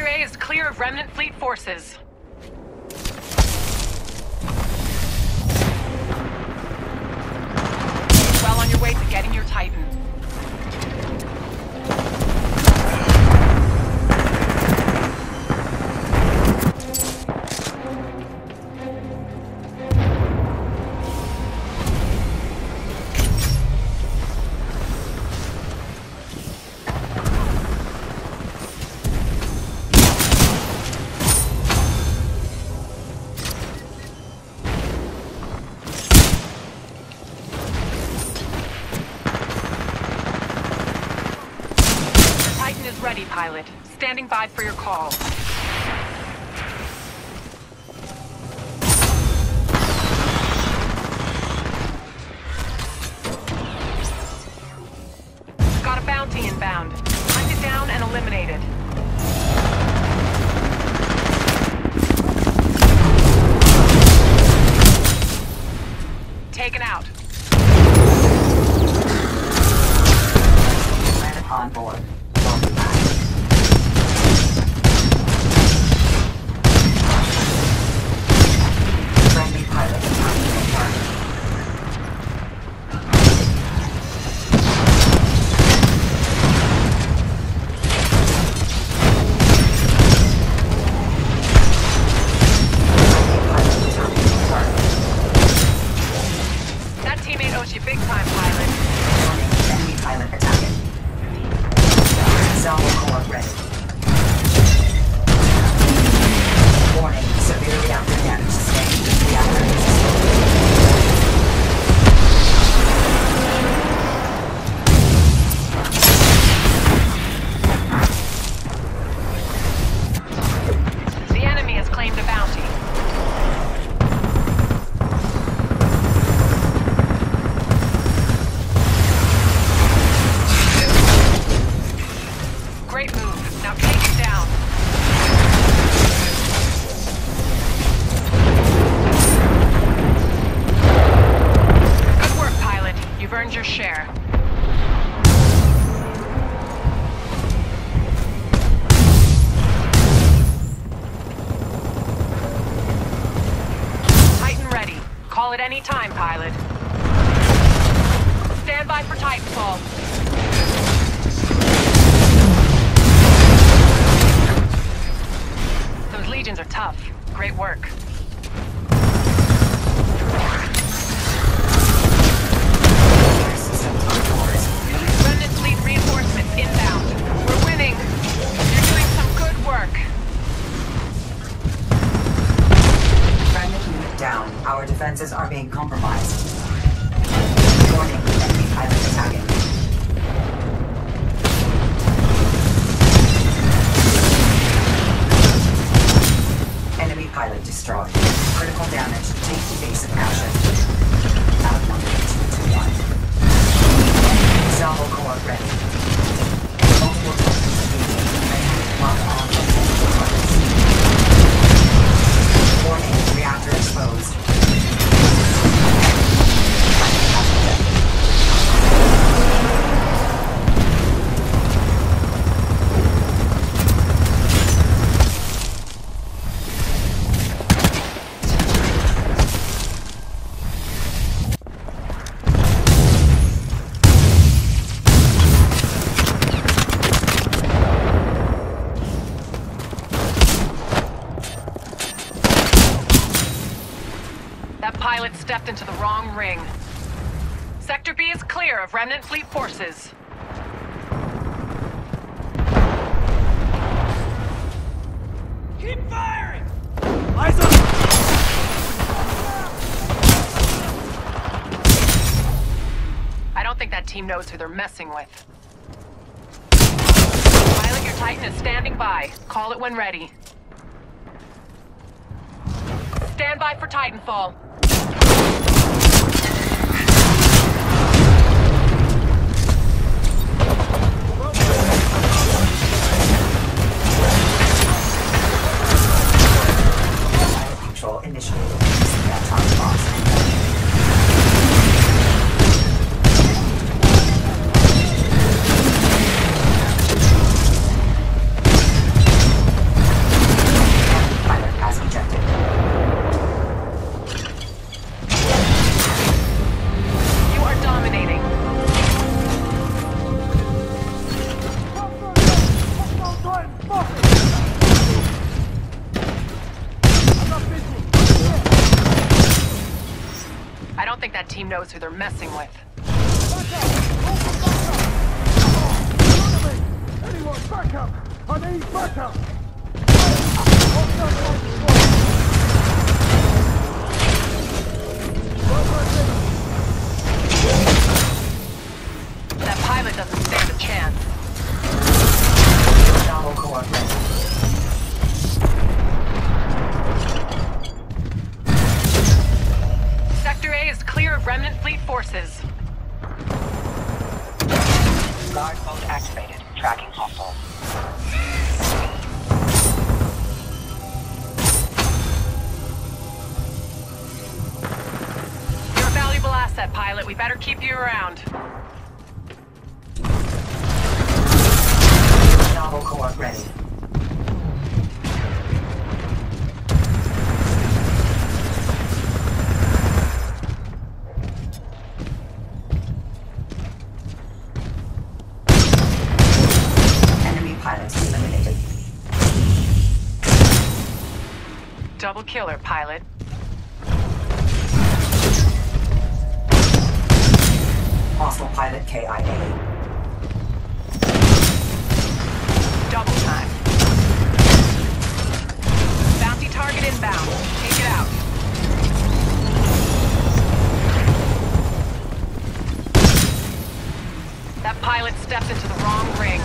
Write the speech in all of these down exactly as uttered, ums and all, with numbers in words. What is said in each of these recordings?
A is clear of Remnant Fleet forces. Well on your way to getting your Titan. Ready, pilot. Standing by for your call. Got a bounty inbound. Hunt it down and eliminate it. Taken out. Planet on board. Your share. Titan ready. Call at any time, pilot. Stand by for Titanfall. Those legions are tough. Great work. Reinforcements inbound. We're winning. You're doing some good work. Remnant unit down. Our defenses are being compromised. Warning, enemy pilot attacking. Enemy pilot destroyed. Critical damage. Take evasive action. Outnumbered two to one. Salvo core ready. Multiple tokens being locked on targets. Warning, reactor exposed. That pilot stepped into the wrong ring. Sector B is clear of Remnant Fleet forces. Keep firing! Eyes on! I don't think that team knows who they're messing with. Pilot, your Titan is standing by. Call it when ready. Stand by for Titanfall. Control initiated. That top box. That team knows who they're messing with. Back up! Hold the back up! Enemy! Anyone, back up! I need back up! That pilot doesn't stand a chance. Novel coordinates. Sector A is clear of remnant fleet forces. Guard mode activated. Tracking hostile. You're a valuable asset, pilot. We better keep you around. Novel core ready. Enemy pilots eliminated. Double killer, pilot. Hostile pilot K I A. Double time. Bounty target inbound. Take it out. That pilot stepped into the wrong ring.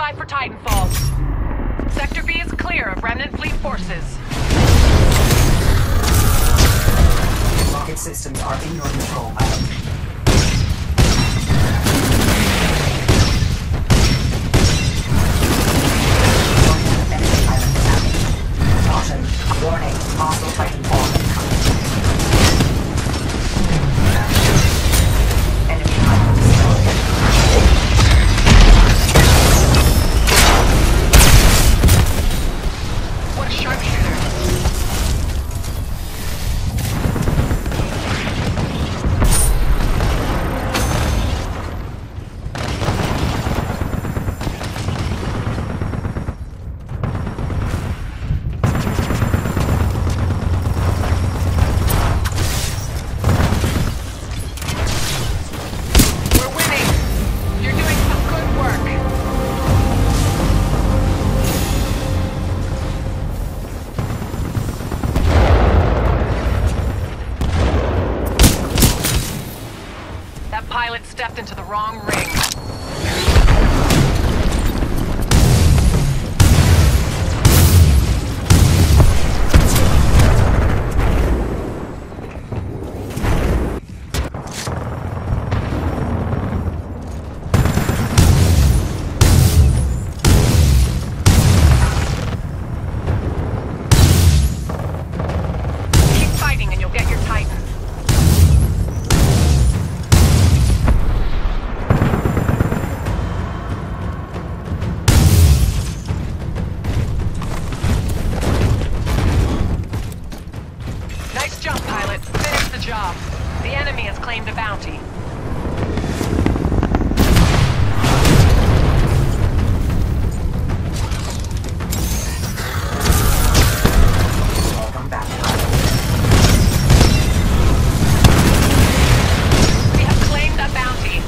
eye for Titanfall. Sector B is clear of Remnant Fleet forces. Rocket systems are in your control, pilot. Enemy pilot attacking. Caution. Warning. Hostile Titanfall incoming. Enemy pilot destroyed. What a sharpshooter. We're winning. You're doing some good work. That pilot stepped into the wrong ring. Keep fighting and you'll get your Titan. Nice jump, pilot. Finish the job. The enemy has claimed a bounty. Welcome back, pilot. We have claimed a bounty.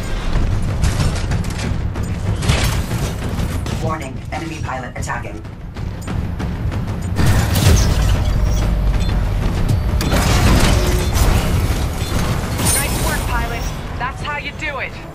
Warning. Enemy pilot attacking. Nice work, pilot. That's how you do it.